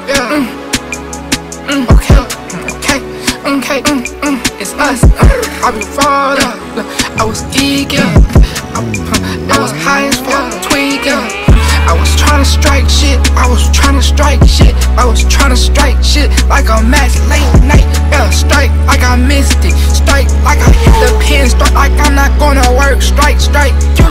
yeah. Okay, it's us. I be falling, I was eager, I was high as fuck, tweaking. I was tryna strike shit, I was tryna strike shit, I was tryna strike shit like a match late night. Yeah, strike like I missed it, strike like I hit the pin, strike like I'm not gonna work, strike.